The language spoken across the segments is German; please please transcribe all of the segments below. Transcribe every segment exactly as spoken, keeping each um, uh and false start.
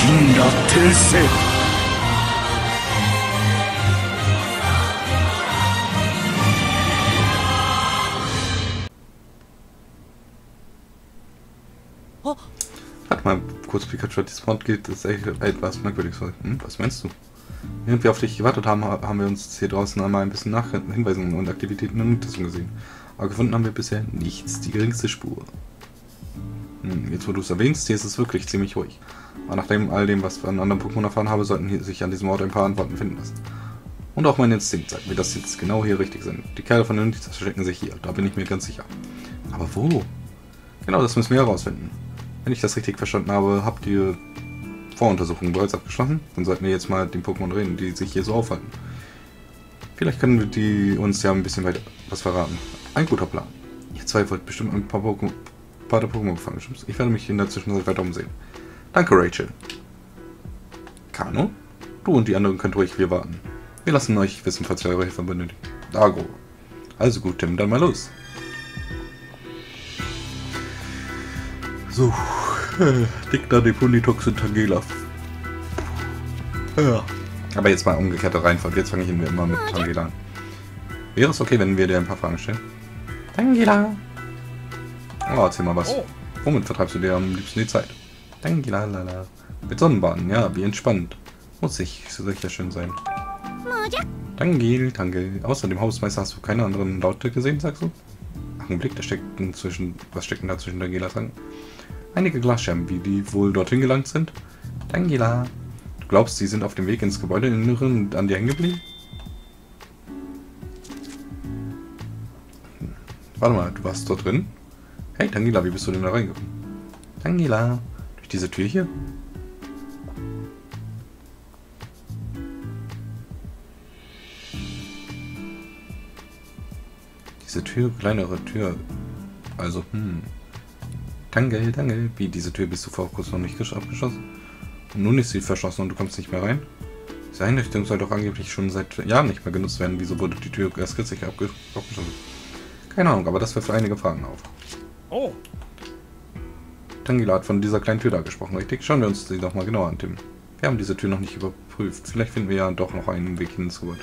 死んだ転生。 Warte mal, kurz Pikachu hat Dismount geht, das ist echt etwas merkwürdig. Hm, was meinst du? Während wir auf dich gewartet haben, haben wir uns hier draußen einmal ein bisschen nach Hinweisen und Aktivitäten und Notizen gesehen. Aber gefunden haben wir bisher nichts, die geringste Spur. Hm, jetzt wo du es erwähnst, hier ist es wirklich ziemlich ruhig. Aber nachdem all dem, was wir an anderen Pokémon erfahren haben, sollten hier sich an diesem Ort ein paar Antworten finden lassen. Und auch mein Instinkt sagt mir, dass jetzt genau hier richtig sind. Die Kerle von den Notizen verstecken sich hier, da bin ich mir ganz sicher. Aber wo? Genau, das müssen wir herausfinden. Wenn ich das richtig verstanden habe, habt ihr Voruntersuchungen bereits abgeschlossen? Dann sollten wir jetzt mal mit den Pokémon reden, die sich hier so aufhalten. Vielleicht können wir die uns ja ein bisschen weiter was verraten. Ein guter Plan. Ihr zwei wollt bestimmt ein paar Pokémon paar der Pokémon gefangen. Ich werde mich in der Zwischenzeit weiter umsehen. Danke, Rachel. Kano? Du und die anderen könnt ruhig hier warten. Wir lassen euch wissen, falls ihr eure Hilfe benötigt. Dago. Also gut, Tim, dann mal los. So, äh, Dicta, Deponitox und Tangela. Ja. Aber jetzt mal umgekehrte Reihenfolge. Jetzt fange ich immer mit Tangela an. Wäre es okay, wenn wir dir ein paar Fragen stellen? Tangela. Oh, erzähl mal was. Womit vertreibst du dir am liebsten die Zeit? Tangela, lala. Mit Sonnenbaden, ja, wie entspannt. Muss ich sicher schön sein. Tangel, Tangel. Außer dem Hausmeister hast du keine anderen Laute gesehen, sagst du? Ach, ein Blick, da steckt inzwischen. Was steckt denn da zwischen Tangelas Rang? Einige Glasscherben, wie die wohl dorthin gelangt sind? Tangela. Du glaubst, sie sind auf dem Weg ins Gebäudeinneren und an dir hängen geblieben? Hm. Warte mal, du warst dort drin? Hey Tangela, wie bist du denn da reingekommen? Tangela. Durch diese Tür hier? Diese Tür, kleinere Tür. Also, hm. Tangel, Tangel. Wie, diese Tür bist du vor kurzem noch nicht abgeschlossen? Und nun ist sie verschlossen und du kommst nicht mehr rein? Diese Einrichtung soll doch angeblich schon seit Jahren nicht mehr genutzt werden. Wieso wurde die Tür erst kürzlich abge abgeschlossen? Keine Ahnung, aber das wirft einige Fragen auf. Oh. Tangela hat von dieser kleinen Tür da gesprochen, richtig? Schauen wir uns sie doch mal genauer an, Tim. Wir haben diese Tür noch nicht überprüft. Vielleicht finden wir ja doch noch einen Weg hinzu.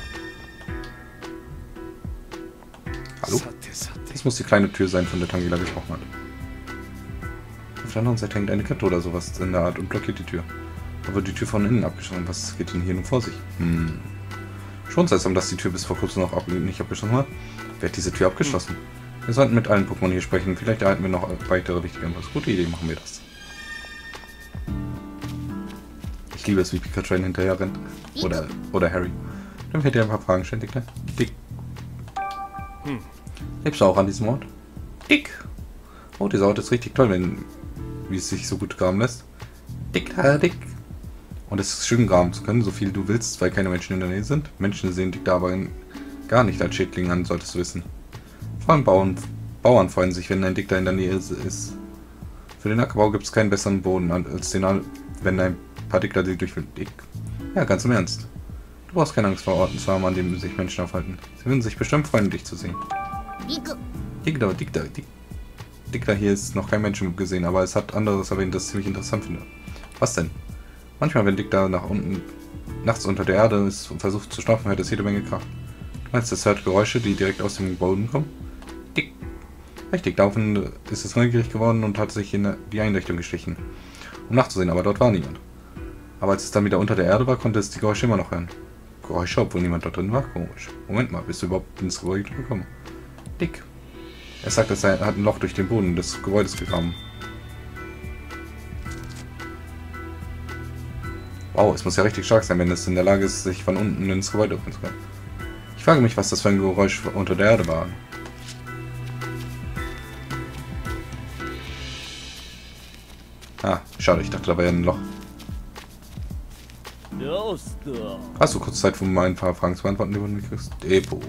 Hallo? Das muss die kleine Tür sein, von der Tangela gesprochen hat. Auf der anderen Seite hängt eine Kette oder sowas in der Art und blockiert die Tür. Da wird die Tür von innen abgeschlossen. Was geht denn hier nun vor sich? Hm. Schon seltsam, dass die Tür bis vor kurzem noch ab nicht abgeschlossen war. Wer hat diese Tür abgeschlossen? Wir sollten mit allen Pokémon hier sprechen. Vielleicht erhalten wir noch weitere wichtige Infos. Gute Idee, machen wir das. Ich liebe es, wie Pikachu hinterher rennt. Oder, oder Harry. Dann wird dir ein paar Fragen stellen, Dick. Dick. Hm. Lebst du auch an diesem Ort? Dick. Oh, dieser Ort ist richtig toll, wenn wie es sich so gut graben lässt. Dick, da, dick. Und es ist schön graben zu können, so viel du willst, weil keine Menschen in der Nähe sind. Menschen sehen dich da aber gar nicht als Schädling an, solltest du wissen. Vor allem Bauern, Bauern freuen sich, wenn ein Dick da in der Nähe ist. Für den Ackerbau gibt es keinen besseren Boden, als den, wenn ein paar Dickler die durchführen. Dick. Ja, ganz im Ernst. Du brauchst keine Angst vor Orten zu haben, an denen sich Menschen aufhalten. Sie würden sich bestimmt freuen, dich zu sehen. Dickler, Dickler, Dick. Dickler, hier ist noch kein Mensch gesehen, aber es hat anderes erwähnt, das ich ziemlich interessant finde. Was denn? Manchmal, wenn Dickler nach unten, nachts unter der Erde ist und versucht zu schlafen, hört es jede Menge Krach. Du meinst, es hört Geräusche, die direkt aus dem Boden kommen? Dick. Richtig, daraufhin ist es neugierig geworden und hat sich in die Einrichtung geschlichen, um nachzusehen, aber dort war niemand. Aber als es dann wieder unter der Erde war, konnte es die Geräusche immer noch hören. Geräusche, obwohl niemand dort drin war? Komisch. Moment mal, bist du überhaupt ins Gebäude gekommen? Dick. Er sagt, er hat ein Loch durch den Boden des Gebäudes gegraben. Wow, es muss ja richtig stark sein, wenn es in der Lage ist, sich von unten ins Gebäude öffnen zu können. Ich frage mich, was das für ein Geräusch unter der Erde war. Ah, schade, ich dachte, da wäre ein Loch. Hast du kurz Zeit, um mal ein paar Fragen zu beantworten, die du mir kriegst? Depot.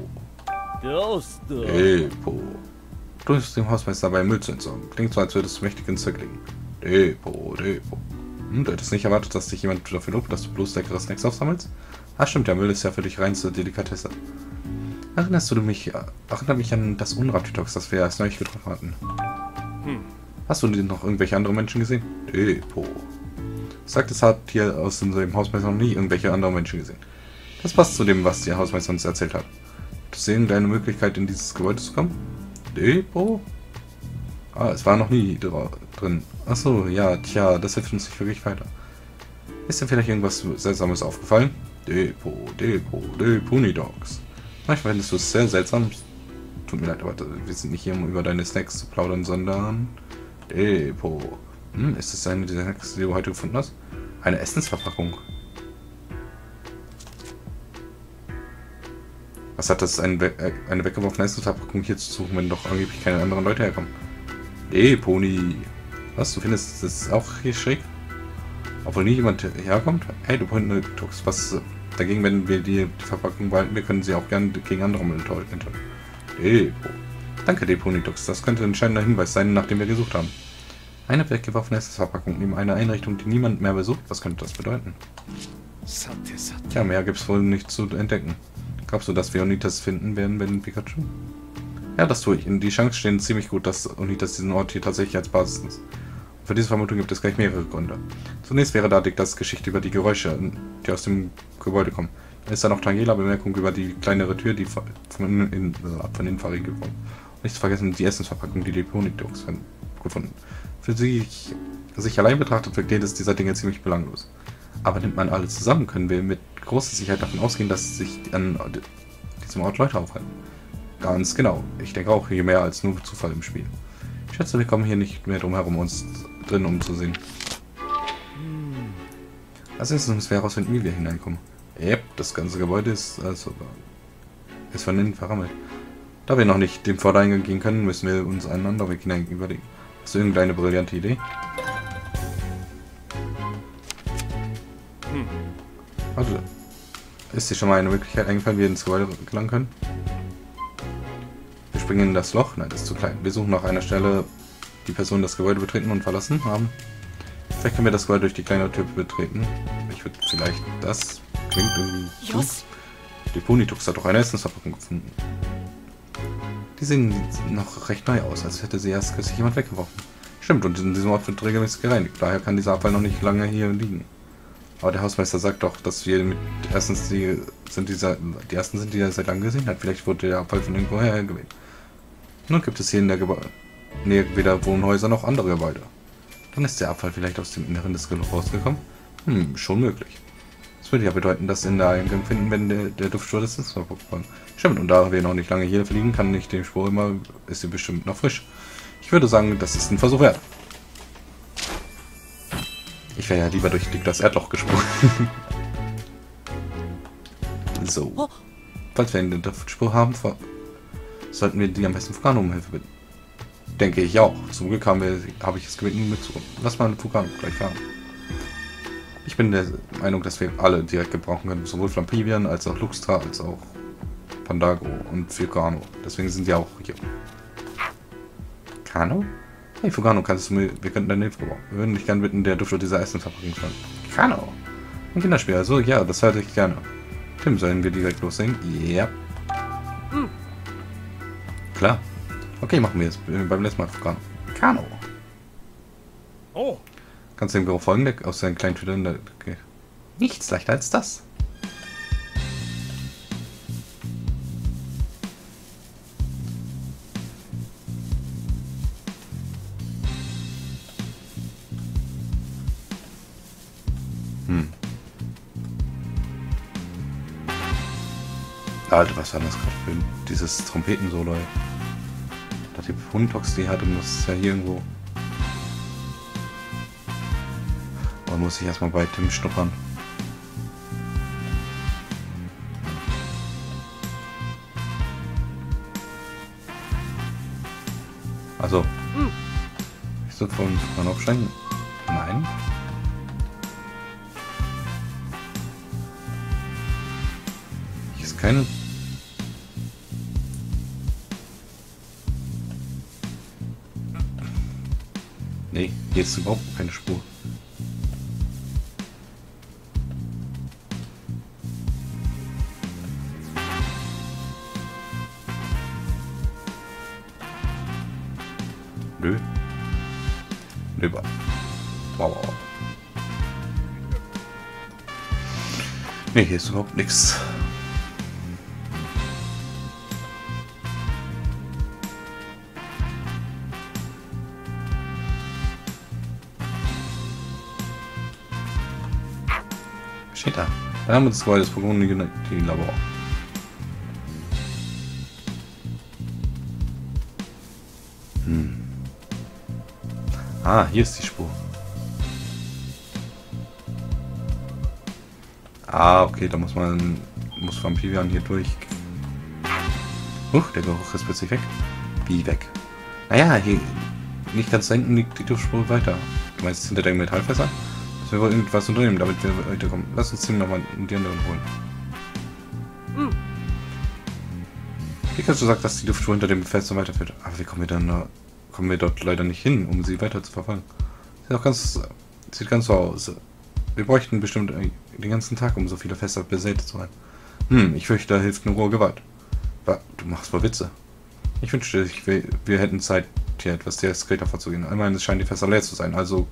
Depot. Du hilfst dem Hausmeister dabei, Müll zu entsorgen. Klingt so, als würdest du mächtig ins Zeug legen. Depot, Depot. Hm, du hättest nicht erwartet, dass dich jemand dafür lobt, dass du bloß leckere Snacks aufsammelst? Ah, stimmt, der Müll ist ja für dich reinste Delikatesse. Erinnerst du mich, erinnere mich an das Unratütox, das wir erst neulich getroffen hatten? Hm. Hast du denn noch irgendwelche andere Menschen gesehen? Depot. Sagt, es hat hier aus dem Hausmeister noch nie irgendwelche anderen Menschen gesehen. Das passt zu dem, was der Hausmeister uns erzählt hat. Du sehen deine Möglichkeit, in dieses Gebäude zu kommen? Depot? Ah, es war noch nie drin. Achso, ja, tja, das hilft uns nicht wirklich weiter. Ist dir vielleicht irgendwas Seltsames aufgefallen? Depot, Depot, Deponidogs. Manchmal findest du es sehr seltsam. Tut mir leid, aber wir sind nicht hier, um über deine Snacks zu plaudern, sondern... Depot. Hm, ist das eine dieser Snacks, die du heute gefunden hast? Eine Essensverpackung. Was hat das, ein We eine weggeworfene Essensverpackung hier zu suchen, wenn doch angeblich keine anderen Leute herkommen? Deponi. Was, du findest das auch hier schräg? Obwohl nie jemand herkommt? Hey, du Ponidogs, was dagegen, wenn wir die, die Verpackung behalten? Wir können sie auch gerne gegen andere Müll enthalten. Depo. Danke, Deponidogs. Das könnte ein entscheidender Hinweis sein, nach dem wir gesucht haben. Eine weggeworfene Essensverpackung neben einer Einrichtung, die niemand mehr besucht. Was könnte das bedeuten? Tja, mehr gibt es wohl nicht zu entdecken. Glaubst du, dass wir Unitas finden werden, wenn Pikachu? Ja, das tue ich. Die Chancen stehen ziemlich gut, dass Unitas diesen Ort hier tatsächlich als Basis ist. Für diese Vermutung gibt es gleich mehrere Gründe. Zunächst wäre da Dictas Geschichte über die Geräusche, die aus dem Gebäude kommen. Dann ist da noch Tangela Bemerkung über die kleinere Tür, die von innen von innen verriegelt wurde. Und nicht zu vergessen die Essensverpackung, die Deponidogs gefunden. Für sich, sich allein betrachtet wirkt jedes dieser Dinge ziemlich belanglos. Aber nimmt man alle zusammen, können wir mit großer Sicherheit davon ausgehen, dass sich an diesem Ort Leute aufhalten. Ganz genau. Ich denke auch hier mehr als nur Zufall im Spiel. Ich schätze, wir kommen hier nicht mehr drum herum, uns drin umzusehen. Als erstes müssen wir herausfinden, wie wir hineinkommen. Yep, das ganze Gebäude ist, also, ist von innen verrammelt. Da wir noch nicht dem Vordereingang gehen können, müssen wir uns einen anderen Weg hinein überlegen. Hast du irgendeine brillante Idee? Hm. Also, ist dir schon mal eine Möglichkeit eingefallen, wie wir ins Gebäude gelangen können? Wir springen in das Loch? Nein, das ist zu klein. Wir suchen nach einer Stelle, die Personen das Gebäude betreten und verlassen haben. Vielleicht können wir das Gebäude durch die kleine Tür betreten. Ich würde vielleicht das... Klingt irgendwie... Deponidogs hat doch eine Essensverpackung gefunden. Die sehen noch recht neu aus, als hätte sie erst kürzlich jemand weggeworfen. Stimmt, und in diesem Ort wird regelmäßig gereinigt. Daher kann dieser Abfall noch nicht lange hier liegen. Aber der Hausmeister sagt doch, dass wir mit erstens die sind dieser die ersten sind, die er seit langem gesehen hat. Vielleicht wurde der Abfall von irgendwo her gewählt. Nun gibt es hier in der Gebäude Nähe weder Wohnhäuser noch andere Gebäude. Dann ist der Abfall vielleicht aus dem Inneren des Geländes rausgekommen? Hm, schon möglich. Das würde ja bedeuten, dass in der Eingang finden, wenn der, der Duftspur des ist. Stimmt, und da wir noch nicht lange hier fliegen, kann nicht dem Spur immer, ist sie bestimmt noch frisch. Ich würde sagen, das ist ein Versuch wert. Ich wäre ja lieber durch das Erdloch gesprungen. So. Falls wir eine Duftspur haben, sollten wir die am besten Fugano um Hilfe bitten. Denke ich auch. Zum Glück haben wir, habe ich es gebeten mitzukommen. Lass mal Fugano gleich fahren. Ich bin der Meinung, dass wir alle direkt gebrauchen können. Sowohl Flampivien als auch Luxtra als auch Pandago und Fugano. Deswegen sind die auch hier. Kano? Hey Fugano, kannst du mir, wir könnten deine Hilfe gebrauchen. Wir würden dich gerne bitten, der Duft dieser Essensverpackung fahren. Kano? Ein Kinderspiel, also ja, das hörte ich gerne. Tim, sollen wir direkt loslegen? Ja. Hm. Klar. Okay, machen wir es. Beim letzten Mal Fugano. Kano. Oh. Kannst du dem Büro folgen, der aus seinen kleinen Tütern... Okay. Nichts leichter als das. Hm. Alter, was war das gerade für dieses Trompetensolo? Da die Huntox, die hatte, muss es ja hier irgendwo... Da muss ich erstmal bei Tim schnuppern. Also. Hm. Ich soll von Fugano aufsteigen? Nein. Hier ist keine. Nee, hier ist überhaupt keine Spur. Nö. Nö. Wow. Ne, hier ist überhaupt nichts. Steht da. Da haben wir das Gebäude des Pokémon-Labor. Hm. Ah, hier ist die Spur. Ah, okay, da muss man muss Vampirian hier durch. Huch, der Geruch ist plötzlich weg. Wie weg? Naja, hier nicht ganz da hinten liegt die Spur weiter. Du meinst hinter den Metallfässern? Wir wollen irgendwas unternehmen, damit wir weiterkommen. Lass uns den nochmal die anderen holen. Hm. Pikachu sagt, dass die Luftspur hinter dem Fenster weiterführt. Aber wie kommen wir dann da, kommen wir dort leider nicht hin, um sie weiter zu verfolgen? Sieht auch ganz, sieht ganz so aus. Wir bräuchten bestimmt den ganzen Tag, um so viele Fässer besät zu sein. Hm, ich fürchte, da hilft nur rohe Gewalt. Aber du machst wohl Witze. Ich wünschte, ich, wir, wir hätten Zeit, hier etwas diskreter vorzugehen. Einmal, es scheinen die Fässer leer zu sein, also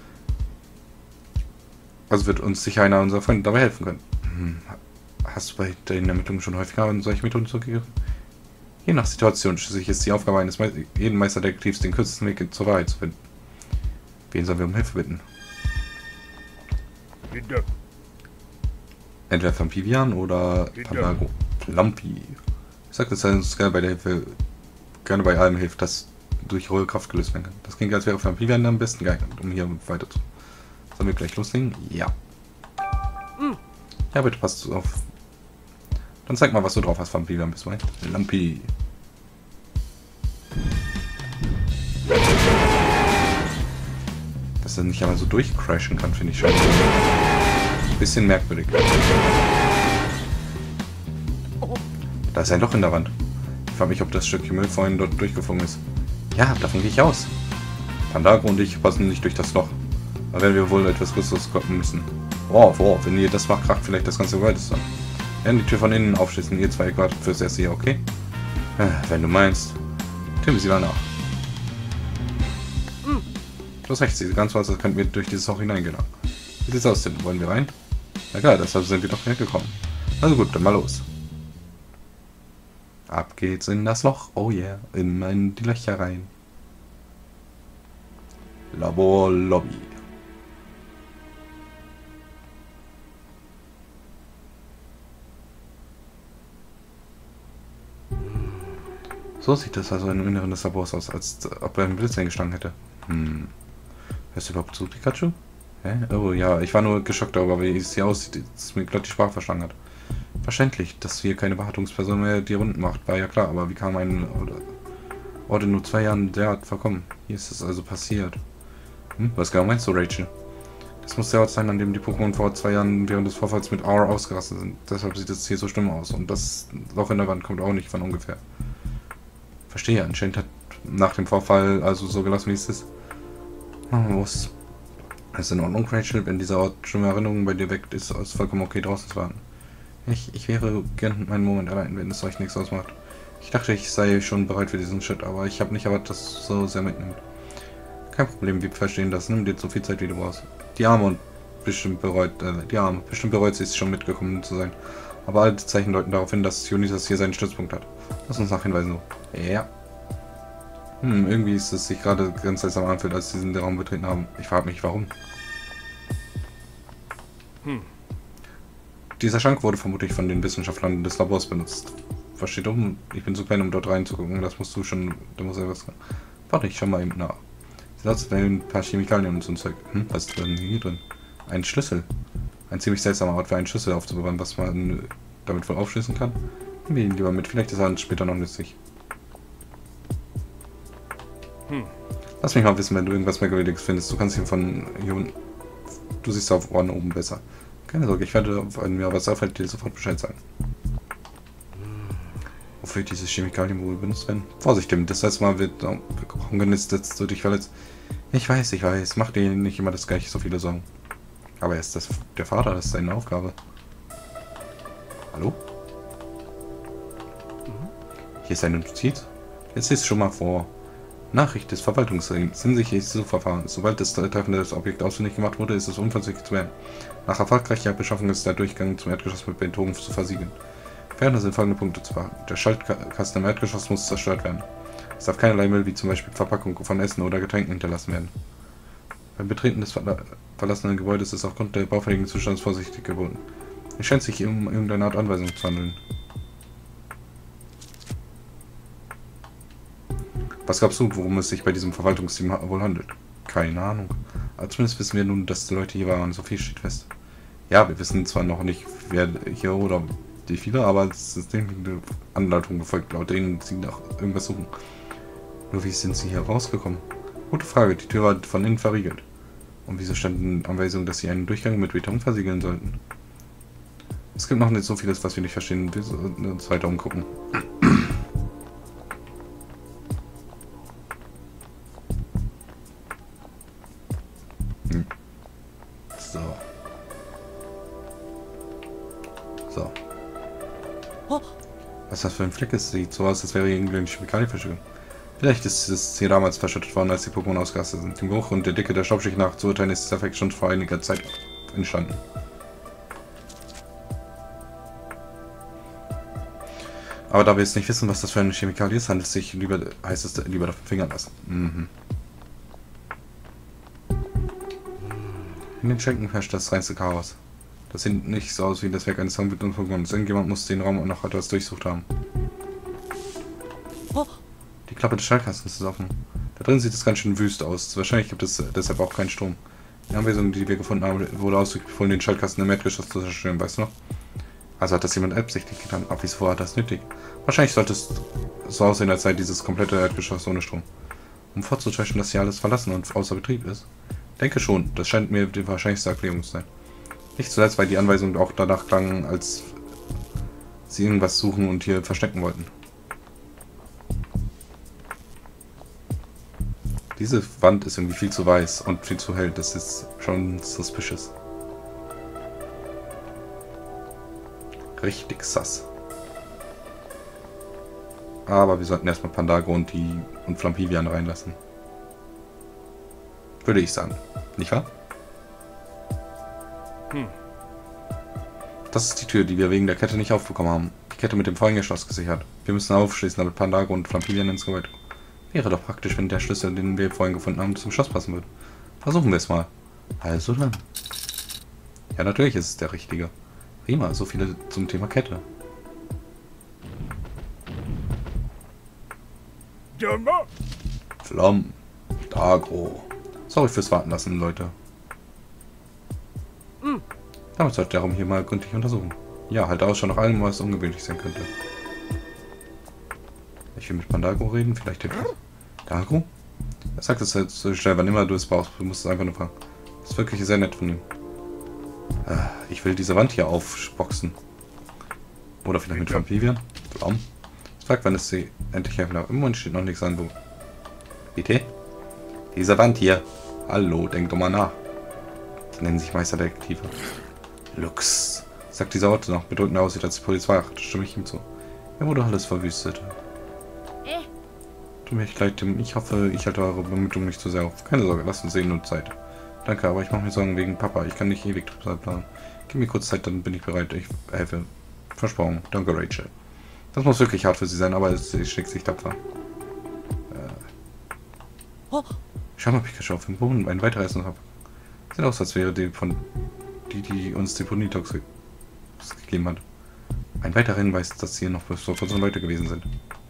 Also wird uns sicher einer unserer Freunde dabei helfen können. Hm. Hast du bei den Ermittlungen schon häufiger solche Methoden zugegriffen? Je nach Situation schließlich ist die Aufgabe eines Me jeden Meisterdetektivs, den kürzesten Weg zur Wahrheit zu finden. Wen sollen wir um Hilfe bitten? Bitte. Entweder Vampirian oder Pandago. Lampi. Ich sag, dass er uns gerne bei der Hilfe, gerne bei allem hilft, das durch rohe Kraft gelöst werden kann. Das klingt, als wäre Vampirian am besten geeignet, um hier weiter zu. Sollen wir gleich loslegen? Ja. Ja, bitte passt auf. Dann zeig mal, was du drauf hast, Vampirian, bis mal. Lampi. Dass er nicht einmal so durchcrashen kann, finde ich schon ein bisschen merkwürdig. Da ist ein Loch in der Wand. Ich frage mich, ob das Stückchen Müll vorhin dort durchgeflogen ist. Ja, davon gehe ich aus. Pandago und ich passen nicht durch das Loch. Da werden wir wohl etwas Größeres kloppen müssen. Wow, wow, wenn ihr das macht, kracht vielleicht das ganze Gebäude zusammen. Wir werden die Tür von innen aufschließen. Ihr zwei wartet fürs erste hier, okay? Äh, wenn du meinst. Tun wir sie mal nach. Du hast recht, diese ganze Wasser könnten wir durch dieses Loch hineingelangen. Wie sieht's aus denn? Wollen wir rein? Na klar, deshalb sind wir doch hergekommen. Also gut, dann mal los. Ab geht's in das Loch. Oh yeah, immer in die Löcher rein. Labor Lobby. So sieht das also im Inneren des Labors aus, als ob er einen Blitz eingestanden hätte. Hm. Hörst du überhaupt zu, Pikachu? Hä? Oh ja, ich war nur geschockt darüber, wie es hier aussieht, dass mir gerade die Sprache verschlagen hat. Verständlich, dass hier keine Beharrungsperson mehr die Runden macht, war ja klar, aber wie kam ein Ort in nur zwei Jahren derart verkommen? Hier ist es also passiert. Hm? Was genau meinst du, Rachel? Das muss der Ort sein, an dem die Pokémon vor zwei Jahren während des Vorfalls mit R ausgerastet sind. Deshalb sieht es hier so schlimm aus. Und das Loch in der Wand kommt auch nicht von ungefähr. Verstehe, anscheinend hat nach dem Vorfall also so gelassen, wie es ist. Man muss. Es ist in Ordnung, Rachel, wenn dieser Ort schlimme Erinnerungen bei dir weckt, ist es vollkommen okay, draußen zu warten. Ich, ich wäre gern meinen Moment allein, wenn es euch nichts ausmacht. Ich dachte, ich sei schon bereit für diesen Schritt, aber ich habe nicht erwartet, dass es so sehr mitnimmt. Kein Problem, wir verstehen das. Nimm dir so viel Zeit, wie du brauchst. Die Arme und bestimmt bereut, äh, die Arme, bestimmt bereut sie es schon mitgekommen zu sein. Aber alle Zeichen deuten darauf hin, dass Dionysus hier seinen Stützpunkt hat. Lass uns nachhinweisen. Ja. Hm, irgendwie ist es sich gerade ganz seltsam anfühlt, als sie diesen Raum betreten haben. Ich frage mich, warum. Hm. Dieser Schrank wurde vermutlich von den Wissenschaftlern des Labors benutzt. Was steht um? Ich bin zu klein, um dort reinzugucken. Das musst du schon. Da muss er was. Warte, ich schau mal eben nach. Sie lassen ein paar Chemikalien und so ein Zeug. Hm, was ist denn hier drin? Ein Schlüssel. Ein ziemlich seltsamer Ort für einen Schlüssel aufzubewahren, was man damit wohl aufschließen kann. Nehmen wir ihn lieber mit. Vielleicht ist er uns später noch nützlich. Hm. Lass mich mal wissen, wenn du irgendwas Merkwürdiges findest. Du kannst ihn von hier unten. Du siehst auf Ohren oben besser. Keine Sorge, ich werde, wenn mir was auffällt, dir sofort Bescheid sagen. Wofür diese Chemikalien wohl benutzt werden? Vorsicht, Tim, das letzte Mal wird angenistet, du dich verletzt. Ich weiß, ich weiß, mach dir nicht immer das gleiche, so viele Sorgen. Aber er ist das, der Vater, das ist seine Aufgabe. Hallo? Hier ist eine Notiz. Jetzt ist schon mal vor. Nachricht des Verwaltungsrings. Hinsichtlich dieses Verfahrens. Sobald das treffende Objekt ausfindig gemacht wurde, ist es unverzüglich zu werden. Nach erfolgreicher Beschaffung ist der Durchgang zum Erdgeschoss mit Beton zu versiegeln. Ferner sind folgende Punkte zu beachten. Der Schaltkasten im Erdgeschoss muss zerstört werden. Es darf keinerlei Müll, wie zum Beispiel Verpackung von Essen oder Getränken, hinterlassen werden. Beim Betreten des verla verlassenen Gebäudes ist aufgrund der baufälligen Zustands vorsichtig geboten. Es scheint sich um irgendeine Art Anweisung zu handeln. Was glaubst du, worum es sich bei diesem Verwaltungsteam wohl handelt? Keine Ahnung. Aber zumindest wissen wir nun, dass die Leute hier waren. So viel steht fest. Ja, wir wissen zwar noch nicht, wer hier oder wie viele, aber es ist eine Anleitung gefolgt, laut denen sie nach irgendwas suchen. Nur wie sind sie hier rausgekommen? Gute Frage. Die Tür war von innen verriegelt. Und wieso standen Anweisungen, dass sie einen Durchgang mit Beton versiegeln sollten? Es gibt noch nicht so vieles, was wir nicht verstehen. Wir sollten uns weiter umgucken. Hm. So. So. Was das für ein Fleck ist, sieht so aus, als wäre irgendwie eine Chemikalienverschwörung. Vielleicht ist es hier damals verschüttet worden, als die Pokémon ausgerastet sind. Dem Geruch und der Dicke der Staubschicht nach zu urteilen, ist dieser Effekt schon vor einiger Zeit entstanden. Aber da wir jetzt nicht wissen, was das für eine Chemikalie ist, handelt es sich lieber, heißt es lieber davon fingern lassen. Mhm. In den Schenken herrscht das reinste Chaos. Das sieht nicht so aus wie das Werk eines verwirrten Pokémons. Irgendjemand muss den Raum noch etwas durchsucht haben. Die Klappe des Schaltkastens ist offen. Da drin sieht es ganz schön wüst aus. Wahrscheinlich gibt es deshalb auch keinen Strom. Die Anweisung, die wir gefunden haben, wurde ausdrücklich befohlen, den Schaltkasten im Erdgeschoss zu zerstören, weißt du noch? Also hat das jemand absichtlich getan. Aber wieso war das nötig? Wahrscheinlich sollte es so aussehen, als sei dieses komplette Erdgeschoss ohne Strom. Um vorzutäuschen, dass hier alles verlassen und außer Betrieb ist. Denke schon, das scheint mir die wahrscheinlichste Erklärung zu sein. Nicht zuletzt, weil die Anweisungen auch danach klangen, als sie irgendwas suchen und hier verstecken wollten. Diese Wand ist irgendwie viel zu weiß und viel zu hell. Das ist schon suspicious. Richtig sass. Aber wir sollten erstmal Pandago und die und Flampivian reinlassen. Würde ich sagen. Nicht wahr? Hm. Das ist die Tür, die wir wegen der Kette nicht aufbekommen haben. Die Kette mit dem Vorhängeschloss gesichert. Wir müssen aufschließen, damit Pandago und Flampivian ins Gebäude kommen. Wäre doch praktisch, wenn der Schlüssel, den wir vorhin gefunden haben, zum Schloss passen würde. Versuchen wir es mal. Also dann. Ja, natürlich ist es der richtige. Prima, so viele zum Thema Kette. Flam. Dago. Sorry fürs Warten lassen, Leute. Hm. Damit sollte der Raum hier mal gründlich untersuchen. Ja, halt Ausschau nach allem, was ungewöhnlich sein könnte. Ich will mit Pandago reden, vielleicht hilft das. Dago? Er sagt es halt so schnell, wann immer du es brauchst. Du musst es einfach nur fragen. Das ist wirklich sehr nett von ihm. Ich will diese Wand hier aufboxen. Oder vielleicht mit Flampivian. Flam. Ich frag, wann es sie endlich helfen darf. Im Moment steht noch nichts an, wo. Bitte? Diese Wand hier. Hallo, denk doch mal nach. Sie nennen sich Meisterdetektive. Lux. Sagt dieser Ort noch bedeutender aussieht als die Polizei. Das stimme ich ihm zu. Er wurde alles verwüstet. Tut mir echt leid, Tim. Ich hoffe, ich halte eure Bemühungen nicht zu sehr auf. Keine Sorge, lasst uns sehen und Zeit. Danke, aber ich mache mir Sorgen wegen Papa. Ich kann nicht ewig planen. Gib mir kurz Zeit, dann bin ich bereit. Ich helfe. Versprochen. Danke, Rachel. Das muss wirklich hart für sie sein, aber sie schlägt sich tapfer. Äh. Schau mal, Pikachu, auf dem Boden. Ein weiterer Essen habe. Sieht aus, als wäre die von die, die uns Deponitox ge gegeben hat. Ein weiterer Hinweis, dass hier noch so unsere Leute gewesen sind.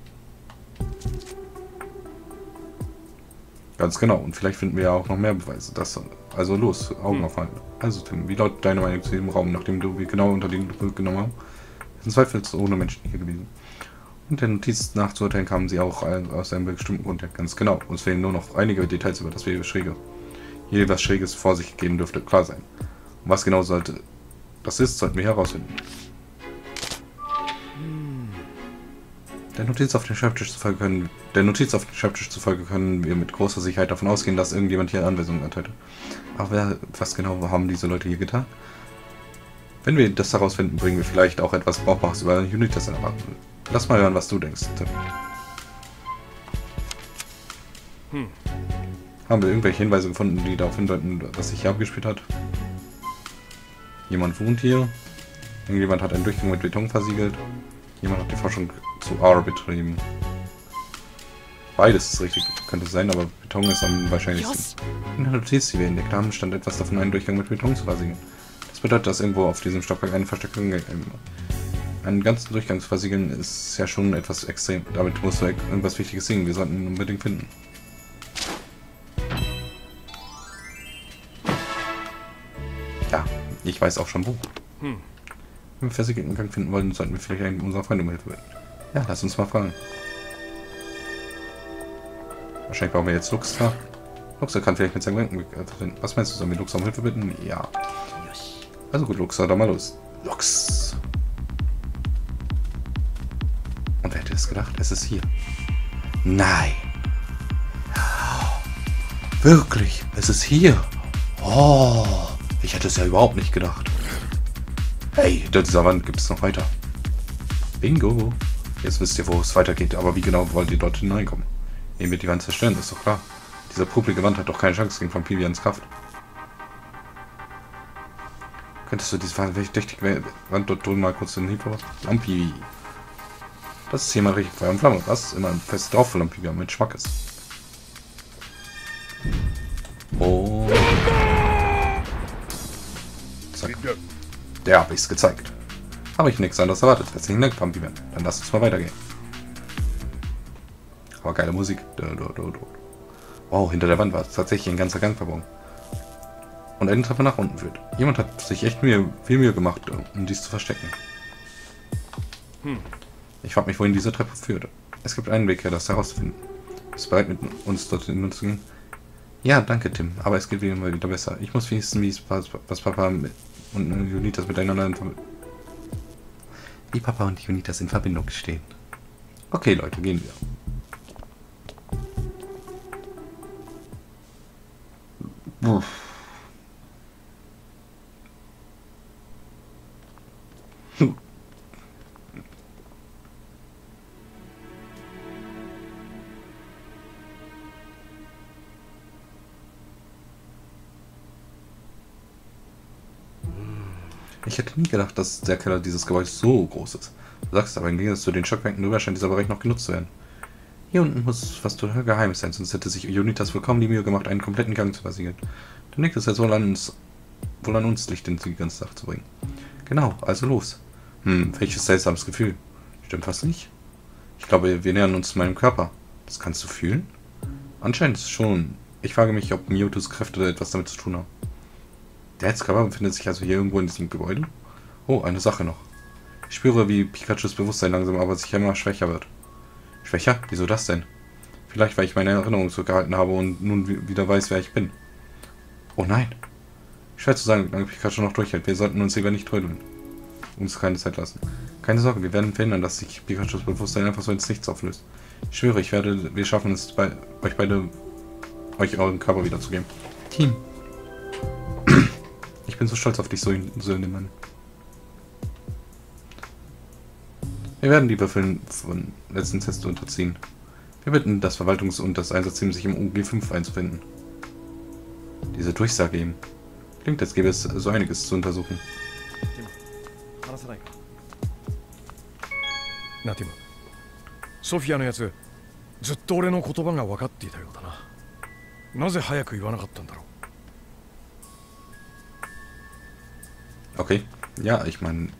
Ganz genau. Und vielleicht finden wir ja auch noch mehr Beweise. Das, also los, Augen hm. aufhalten. Also Tim, wie lautet deine Meinung zu dem Raum, nachdem du genau unter den Druck genommen hast? Es sind zweifelsohne Menschen hier gewesen. Und der Notiz nachzuurteilen kamen sie auch aus einem bestimmten Grund. Ja, ganz genau. Uns fehlen nur noch einige Details über das Schräge. Hier was Schräges vor sich geben dürfte klar sein. Und was genau sollte das ist, sollten wir herausfinden. Der Notiz auf den Schreibtisch zufolge können, der Notiz auf den Schreibtisch zufolge können wir mit großer Sicherheit davon ausgehen, dass irgendjemand hier Anweisungen erteilte. Aber wer, was genau haben diese Leute hier getan? Wenn wir das herausfinden, bringen wir vielleicht auch etwas Brauchbares über Unitas erwarten. Lass mal hören, was du denkst, Tim. Hm. Haben wir irgendwelche Hinweise gefunden, die darauf hindeuten, dass sich hier abgespielt hat? Jemand wohnt hier. Irgendjemand hat einen Durchgang mit Beton versiegelt. Jemand hat die Forschung zu R betrieben. Beides ist richtig, könnte sein, aber Beton ist am wahrscheinlichsten. In der Notiz, die wir entdeckt haben, stand etwas davon, einen Durchgang mit Beton zu versiegeln. Das bedeutet, dass irgendwo auf diesem Stockwerk eine versteckte Gang einen ganzen Durchgang zu versiegeln, ist ja schon etwas extrem. Damit musst du irgendwas Wichtiges sehen. Wir sollten ihn unbedingt finden. Ja, ich weiß auch schon wo. Hm. Wenn wir versiegelten Gang finden wollen, sollten wir vielleicht einen unserer Freunde um Hilfe bitten. Ja, lass uns mal fragen. Wahrscheinlich brauchen wir jetzt Luxra. Luxra kann vielleicht mit seinem Gedanken finden. Was meinst du, sollen wir Luxra um Hilfe bitten? Ja. Also gut, Luxra, dann mal los. Lux! Und wer hätte es gedacht? Es ist hier. Nein! Wirklich? Es ist hier? Oh! Ich hätte es ja überhaupt nicht gedacht. Hey, hinter dieser Wand gibt es noch weiter. Bingo! Jetzt wisst ihr, wo es weitergeht, aber wie genau wollt ihr dort hineinkommen? Eben wird die Wand zerstören, ist doch klar. Diese publike Wand hat doch keine Chance gegen Vampirians Kraft. Könntest du diese verdächtige Wand dort drüben mal kurz in den Hilfe? Lampi. Das ist hier mal richtig Feuer und Flamme. Das ist immer ein fest drauf für Lampi, mit Schmack ist. Und zack. Der habe ich's gezeigt. Habe ich nichts anderes erwartet. Herzlichen Dank, Vampir. Dann lass uns mal weitergehen. Aber geile Musik. Wow, hinter der Wand war tatsächlich ein ganzer Gang verborgen. Und eine Treppe nach unten führt. Jemand hat sich echt Mühe, viel Mühe gemacht, um dies zu verstecken. Hm. Ich frage mich, wohin diese Treppe führt. Es gibt einen Weg, das herauszufinden. Bist du bereit, mit uns dorthin zu gehen? Ja, danke, Tim. Aber es geht wie immer wieder besser. Ich muss wissen, wie es was Papa und Unitas miteinander in Verbindung... Wie Papa und Unitas in Verbindung stehen. Okay, Leute, gehen wir. Uff. Hm. Ich hätte nie gedacht, dass der Keller dieses Gebäudes so groß ist. Du sagst aber, im Gegensatz zu den Stockwerken drüber scheint dieser Bereich noch genutzt zu werden. Hier unten muss was total Geheimes sein, sonst hätte sich Unitas wohl kaum die Mühe gemacht, einen kompletten Gang zu versiegeln. Dann liegt es jetzt wohl an uns, wohl an uns, Licht in die ganze Sache zu bringen. Genau, also los. Hm, welches seltsames Gefühl. Stimmt fast nicht? Ich glaube, wir nähern uns meinem Körper. Das kannst du fühlen? Anscheinend schon. Ich frage mich, ob Mewtwo's Kräfte etwas damit zu tun haben. Der Herzkörper befindet sich also hier irgendwo in diesem Gebäude? Oh, eine Sache noch. Ich spüre, wie Pikachus Bewusstsein langsam aber sicher immer schwächer wird. Schwächer? Wieso das denn? Vielleicht, weil ich meine Erinnerung zurückgehalten habe und nun wieder weiß, wer ich bin. Oh nein. Schwer zu sagen, wie lange Pikachu noch durchhält. Wir sollten uns lieber nicht trödeln. Uns keine Zeit lassen. Keine Sorge, wir werden verhindern, dass sich Pikachus Bewusstsein einfach so ins Nichts auflöst. Ich schwöre, ich werde, wir schaffen es, bei, euch beide, euch euren Körper wiederzugeben. Team. Ich bin so stolz auf dich, so in, so in dem Mann. Wir werden die Würfel von letzten Tests unterziehen. Wir bitten das Verwaltungs- und das Einsatzteam, sich im U G fünf einzufinden. Diese Durchsage eben. Klingt, als gäbe es so einiges zu untersuchen. Na, Tim. Sophiaのやつ、ずっと俺の言葉が分かっていたようだな。なぜ早く言わなかったんだろう。 Okay, ja, ich meine...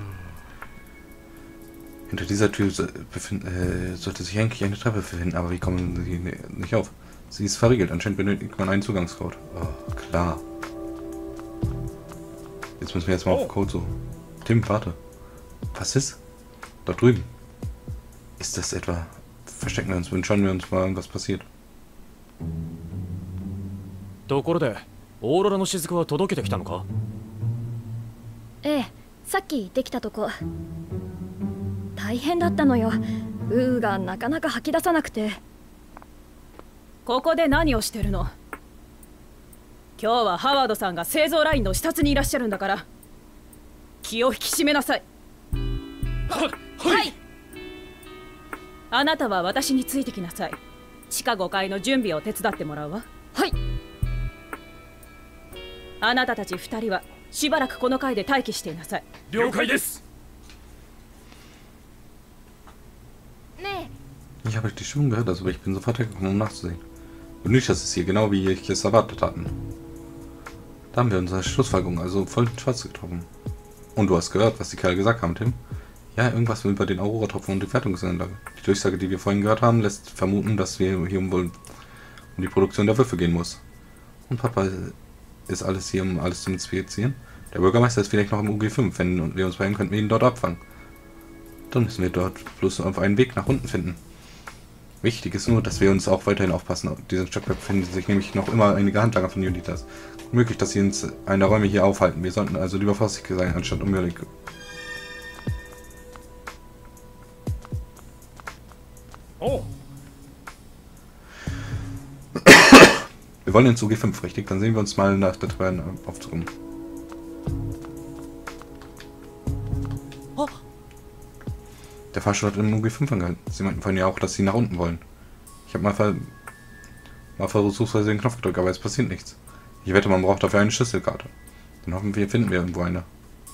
Hinter dieser Tür äh, sollte sich eigentlich eine Treppe befinden, aber wie kommen sie nicht auf? Sie ist verriegelt, anscheinend benötigt man einen Zugangscode. Oh, klar. Jetzt müssen wir jetzt mal auf Code suchen. Tim, warte. Was ist? Dort drüben. Ist das etwa... Verstecken wir uns, schauen wir uns mal, was passiert. ところで、オーロラの雫は届けてきたのか？ ええ、さっきできたとこ。大変だったのよ。ウーがなかなか吐き出さなくて。 ここで何をしてるの？今日はハワードさんが製造ラインの視察にいらっしゃるんだから、気を引き締めなさい。は、はい。あなたは私についてきなさい。 地下ごかいの準備を手伝ってもらうわ。 はい。 あなたたちふたりはしばらくこの階で待機していなさい。 了解です。 Nee. Ich habe die Stimmung gehört, also ich bin sofort hergekommen, um nachzusehen. Und nicht, dass es hier genau wie ich es erwartet hatten. Da haben wir unsere Schlussfolgerung also voll ins Schwarze getroffen. Und du hast gehört, was die Kerle gesagt haben, Tim? Ja, irgendwas über den Aurora-Tropfen und die Fertigungsanlage. Die Durchsage, die wir vorhin gehört haben, lässt vermuten, dass wir hier um, um die Produktion der Würfel gehen muss. Und Papa ist alles hier, um alles zu inspizieren. Der Bürgermeister ist vielleicht noch im U G fünf, wenn wir uns bei ihm könnten wir ihn dort abfangen. Dann müssen wir dort bloß auf einen Weg nach unten finden. Wichtig ist nur, dass wir uns auch weiterhin aufpassen. Auf diesem Stockwerk befinden sich nämlich noch immer einige Handlanger von Unitas. Möglich, dass sie uns einen der Räume hier aufhalten. Wir sollten also lieber vorsichtig sein, anstatt unwillig. Oh. Wir wollen ins U G fünf, richtig? Dann sehen wir uns mal nach der Taverne aufzukommen. Der Fahrstuhl hat im U G fünf angehalten. Sie meinten vorhin ja auch, dass sie nach unten wollen. Ich habe mal, ver mal versuchsweise den Knopf gedrückt, aber es passiert nichts. Ich wette, man braucht dafür eine Schlüsselkarte. Dann hoffen wir, finden wir irgendwo eine.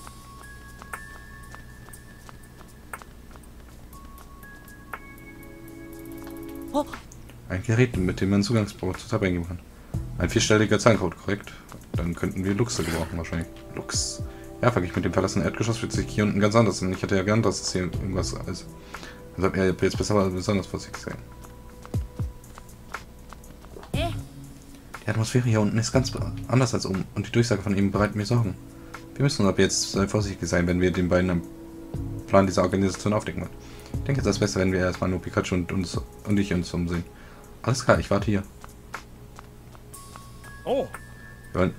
Ein Gerät, mit dem man Zugangsbrauch zur Tabelle geben kann. Ein vierstelliger Zahlencode, korrekt? Dann könnten wir Luxe gebrauchen wahrscheinlich. Lux. Ja, verglichen mit dem verlassenen Erdgeschoss fühlt sich hier unten ganz anders an. Ich hatte ja gern, dass es hier irgendwas ist. Also habe er jetzt besser mal besonders vorsichtig sein. Die Atmosphäre hier unten ist ganz anders als oben und die Durchsage von ihm bereitet mir Sorgen. Wir müssen ab jetzt vorsichtig sein, wenn wir den beiden am Plan dieser Organisation aufdecken wollen. Ich denke, es ist besser, wenn wir erstmal nur Pikachu und, uns, und ich uns umsehen. Alles klar, ich warte hier. Oh. Wir wollen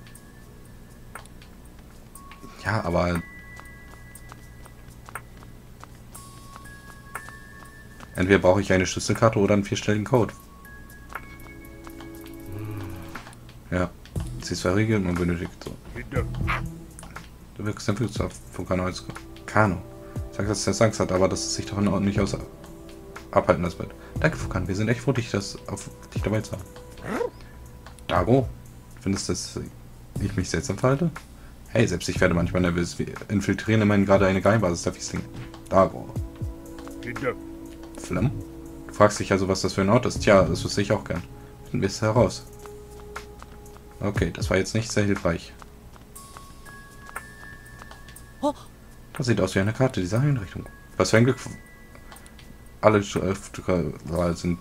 Ja, aber entweder brauche ich eine Schlüsselkarte oder einen vierstelligen Code. Ja, sie ist verriegelt und man benötigt so. Du wirkst dann wirklich auf Vulkano als Kano. Sag, dass er Angst hat, aber dass es sich doch nicht aus abhalten lässt wird. Danke, Vulkan, wir sind echt froh, dich, das auf dich dabei zu haben. Dago, findest du, dass ich mich seltsam verhalte? Hey, selbst ich werde manchmal nervös. Wir infiltrieren immerhin gerade eine Geheimbasis der Fiesling. Dago. Flamm? Du fragst dich also, was das für ein Ort ist? Tja, das wüsste ich auch gern. Finden wir es heraus. Okay, das war jetzt nicht sehr hilfreich. Das sieht aus wie eine Karte dieser Einrichtung. Was für ein Glück. Alle äh, sind.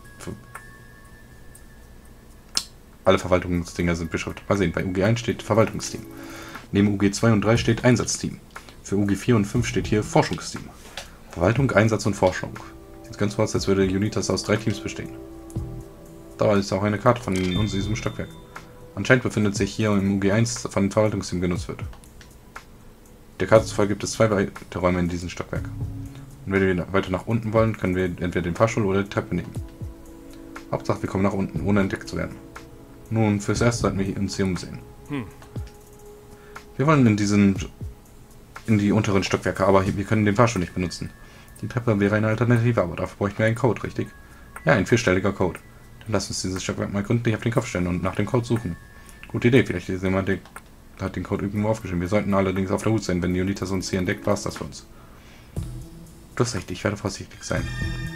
Alle Verwaltungsdinger sind beschriftet. Mal sehen, bei U G eins steht Verwaltungsteam. Neben U G zwei und drei steht Einsatzteam. Für U G vier und fünf steht hier Forschungsteam. Verwaltung, Einsatz und Forschung. Sieht ganz so aus, als würde Unitas aus drei Teams bestehen. Da ist auch eine Karte von uns in diesem Stockwerk. Anscheinend befindet sich hier im U G eins von dem Verwaltungsteam genutzt wird. Der Karte zufolge gibt es zwei weitere Räume in diesem Stockwerk. Und wenn wir weiter nach unten wollen, können wir entweder den Fahrstuhl oder die Treppe nehmen. Hauptsache, wir kommen nach unten, ohne entdeckt zu werden. Nun, fürs Erste sollten wir uns hier umsehen. Hm. Wir wollen in diesen in die unteren Stockwerke, aber wir können den Fahrstuhl nicht benutzen. Die Treppe wäre eine Alternative, aber dafür bräuchten wir einen Code, richtig? Ja, ein vierstelliger Code. Dann lass uns dieses Stockwerk mal gründlich auf den Kopf stellen und nach dem Code suchen. Gute Idee, vielleicht ist jemand, der hat den Code irgendwo aufgeschrieben. Wir sollten allerdings auf der Hut sein, wenn die Unitas uns hier entdeckt, war es das für uns. Du hast recht, ich werde vorsichtig sein.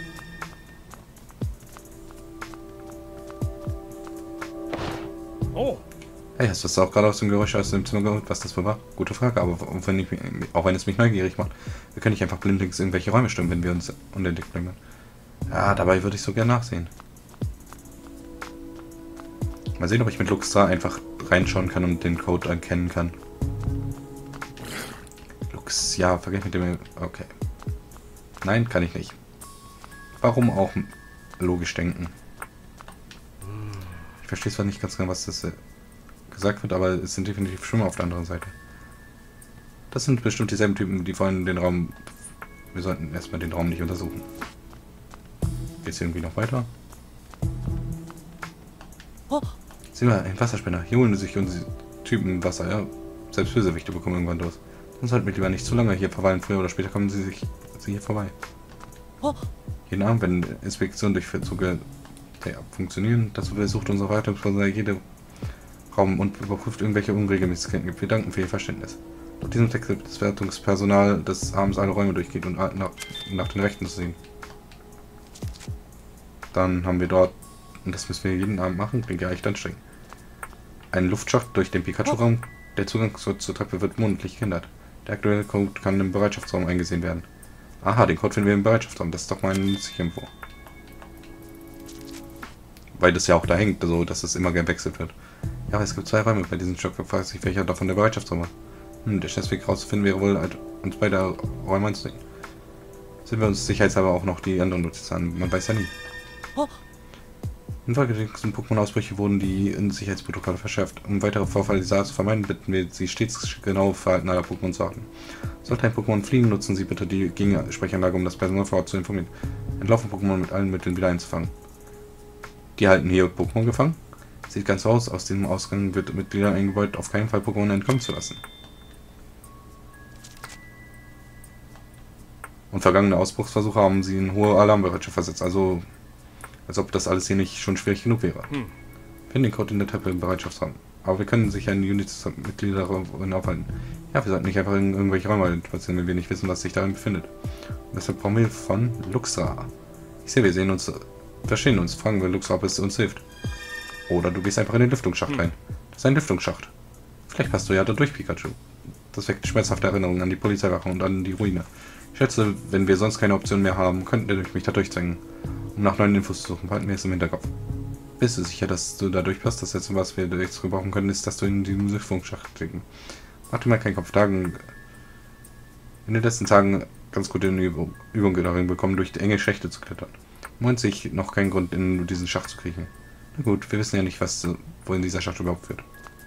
Oh. Hey, hast du das auch gerade aus dem Geräusch aus dem Zimmer gehört, was das wohl war? Gute Frage, aber auch wenn, ich, auch wenn es mich neugierig macht, wir können nicht einfach blindlings irgendwelche Räume stimmen, wenn wir uns unentdeckt bleiben. Ja, dabei würde ich so gerne nachsehen. Mal sehen, ob ich mit Luxra einfach reinschauen kann und den Code erkennen kann. Lux, ja, vergleich mit dem... Okay. Nein, kann ich nicht. Warum auch logisch denken? Ich verstehe zwar nicht ganz genau, was das... gesagt wird, aber es sind definitiv Schwimmer auf der anderen Seite. Das sind bestimmt dieselben Typen, die vorhin den Raum... Wir sollten erstmal den Raum nicht untersuchen. Geht's hier irgendwie noch weiter? Oh. Sieh mal, ein Wasserspinner. Hier holen sich unsere Typen Wasser, ja. Selbst Bösewichte bekommen irgendwann los. Dann sollten wir lieber nicht zu lange hier verweilen. Früher oder später kommen sie sich sie hier vorbei. Oh. Jeden Abend, wenn Inspektionen durchführt, Ja, funktionieren. Dazu versucht unser Verwaltungspersonal jede Raum und überprüft irgendwelche Unregelmäßigkeiten gibt. Wir danken für Ihr Verständnis. Laut diesem Text wird das Verwaltungspersonal des Abends alle Räume durchgeht und nach, nach den Rechten zu sehen. Dann haben wir dort, und das müssen wir jeden Abend machen, klingt ja echt anstrengend, einen Luftschacht durch den Pikachu-Raum. Der Zugang zur, zur Treppe wird monatlich gehindert. Der aktuelle Code kann im Bereitschaftsraum eingesehen werden. Aha, den Code finden wir im Bereitschaftsraum. Das ist doch mein nützliche Info. Weil das ja auch da hängt, so dass es immer gewechselt wird. Ja, aber es gibt zwei Räume bei diesem Stockwerk. Fragt sich, welcher davon der Bereitschaftsraum ist. Hm, der schnellste Weg rauszufinden wäre wohl, halt, uns beide Räume anzulegen. Sind wir uns sicherheitshalber auch noch die anderen Notizen an. Man weiß ja nie. Oh. Infolge der nächsten Pokémon-Ausbrüche wurden die Sicherheitsprotokolle verschärft. Um weitere Vorfälle dieser Art zu vermeiden, bitten wir Sie stets genaue Verhalten aller Pokémon zu achten. Sollte ein Pokémon fliehen, nutzen Sie bitte die Gegensprechanlage, um das Personal vor Ort zu informieren. Entlaufen Pokémon mit allen Mitteln wieder einzufangen. Die halten hier Pokémon gefangen. Sieht ganz so aus. Aus diesem Ausgang wird Mitglieder eingebeut, auf keinen Fall Pokémon entkommen zu lassen. Und vergangene Ausbruchsversuche haben sie in hohe Alarmbereitschaft versetzt. Also, als ob das alles hier nicht schon schwierig genug wäre. Hm. Finden den Code in der Treppe im Bereitschaftsraum. Aber wir können sicher in Units-Mitglieder darin aufhalten. Ja, wir sollten nicht einfach in irgendwelche Räume spazieren, wenn wir nicht wissen, was sich darin befindet. Und deshalb brauchen wir von Luxra. Ich sehe, wir sehen uns, verstehen uns, fragen wir Luxra, ob es uns hilft. Oder du gehst einfach in den Lüftungsschacht hm. rein. Das ist ein Lüftungsschacht. Vielleicht passt du ja da durch, Pikachu. Das weckt schmerzhafte Erinnerungen an die Polizeiwache und an die Ruine. Ich schätze, wenn wir sonst keine Option mehr haben, könnten ihr mich da durchzwängen. Um nach neuen Infos zu suchen, behalten wir es im Hinterkopf. Bist du sicher, dass du da durchpasst? Das Letzte, was wir jetzt gebrauchen können, ist, dass du in diesem Lüftungsschacht klicken. Mach dir mal keinen Kopf. Tagen, in den letzten Tagen ganz gute Übung, Übung darin bekommen, durch die enge Schächte zu klettern. Im Moment sehe ich noch keinen Grund, in diesen Schacht zu kriechen. Na gut, wir wissen ja nicht, was, wohin dieser Schacht überhaupt führt.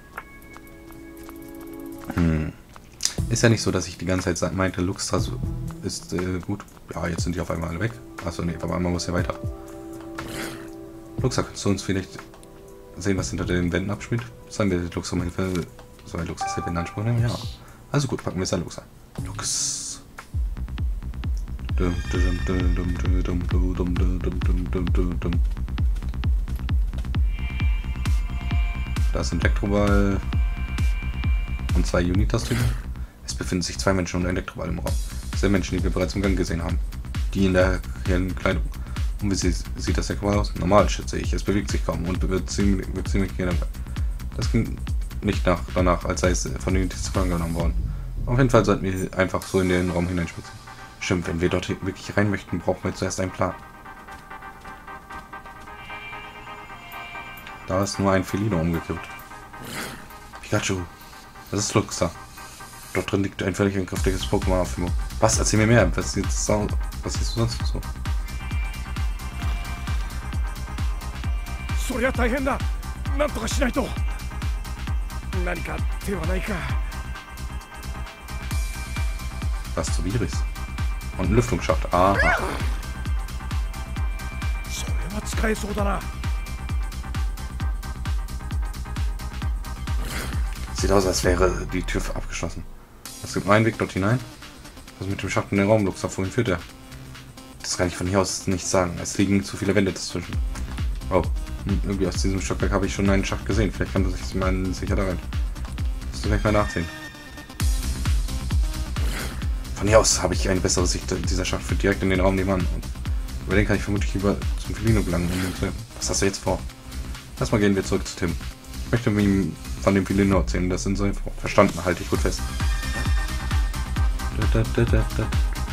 Hm. Ist ja nicht so, dass ich die ganze Zeit meinte, Luxra ist äh, gut. Ja, jetzt sind die auf einmal alle weg. Achso, nee, aber einmal muss ja weiter. Luxra, kannst du uns vielleicht sehen, was hinter den Wänden abspielt? Sollen wir Luxra um Hilfe, sollen wir Luxras Hilfe in Anspruch nehmen? Ja. Also gut, packen wir es an Luxra. Lux. Da ist ein Elektroball und zwei Unitas-Typen. Es befinden sich zwei Menschen und ein Elektroball im Raum. Zwei Menschen, die wir bereits im Gang gesehen haben. Die in der hellen Kleidung. Und wie sieht, sieht das Elektroball aus? Normal, schätze ich. Es bewegt sich kaum und wird ziemlich, wird ziemlich generell. Das klingt nicht nach, danach, als sei es von den Unitas genommen worden. Auf jeden Fall sollten wir einfach so in den Raum hineinspazieren. Stimmt, wenn wir dort wirklich rein möchten, brauchen wir zuerst einen Plan. Da ist nur ein Felino umgekippt. Pikachu, das ist Luxra. Dort drin liegt ein völlig entkräftigtes Pokémon auf dem. Was? Erzähl mir mehr. Was ist so? Was ist sonst so? そりゃ大変だ。なんとかしないと。何か手はないか。 Was zu Virus? Und ein Lüftungsschacht. Aha. それは使えそうだな。 Sieht aus, als wäre die Tür abgeschlossen. Es gibt nur einen Weg dort hinein. Was mit dem Schacht in den Raum, Luxra, wohin führt er? Das kann ich von hier aus nicht sagen. Es liegen zu viele Wände dazwischen. Oh, irgendwie aus diesem Stockwerk habe ich schon einen Schacht gesehen. Vielleicht kann man sich mal sicher da rein. Musst du gleich mal nachsehen. Von hier aus habe ich eine bessere Sicht. Dieser Schacht führt direkt in den Raum nebenan. Und über den kann ich vermutlich über zum Felino gelangen. Was hast du jetzt vor? Erstmal gehen wir zurück zu Tim. Ich möchte ihm von dem Felino erzählen. Das sind so verstanden. Halte ich gut fest. Da, da, da, da.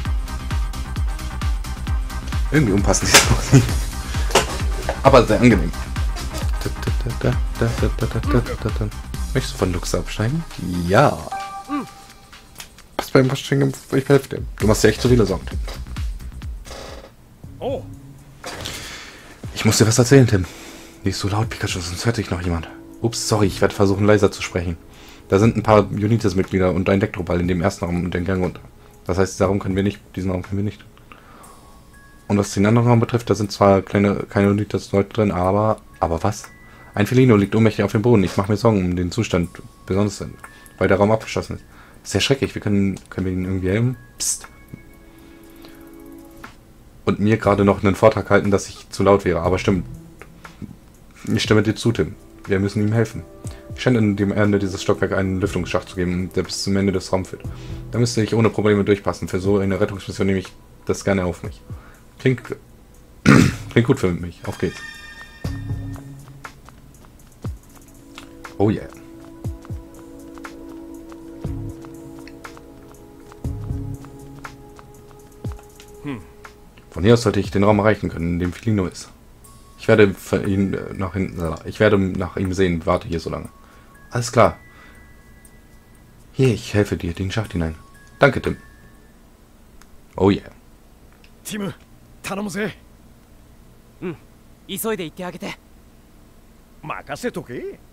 Irgendwie unpassend dieses Musik. Aber sehr angenehm. Da, da, da, da, da, da, da, da. Möchtest du von Luxra absteigen? Ja. Was beim Absteigen? Ich helfe dir. Du machst dir echt so viele Sorgen, Tim. Oh. Ich muss dir was erzählen, Tim. Nicht so laut, Pikachu, sonst hört dich noch jemand. Ups, sorry, ich werde versuchen, leiser zu sprechen. Da sind ein paar Unitas-Mitglieder und ein Elektroball in dem ersten Raum und den Gang runter. Das heißt, diesen Raum können wir nicht. Diesen Raum können wir nicht. Und was den anderen Raum betrifft, da sind zwar kleine, keine Unitas-Leute drin, aber... Aber was? Ein Felino liegt ohnmächtig auf dem Boden. Ich mache mir Sorgen um den Zustand, besonders weil der Raum abgeschlossen ist. Das ist ja schrecklich. Wir können, können wir ihnen irgendwie helfen? Psst. Und mir gerade noch einen Vortrag halten, dass ich zu laut wäre. Aber stimmt. Ich stimme dir zu, Tim. Wir müssen ihm helfen. Ich scheine in dem Ende dieses Stockwerk einen Lüftungsschacht zu geben, der bis zum Ende des Raums führt. Da müsste ich ohne Probleme durchpassen. Für so eine Rettungsmission nehme ich das gerne auf mich. Klingt, klingt gut für mich. Auf geht's. Oh yeah. Hm. Von hier aus sollte ich den Raum erreichen können, in dem Filino ist. Ich werde für ihn nach hinten, ich werde nach ihm sehen. Warte hier so lange. Alles klar. Hier, ich helfe dir, den Schacht hinein. Danke, Tim. Oh yeah. ティム頼むぜ。 急いで行ってあげて。 任せとけ。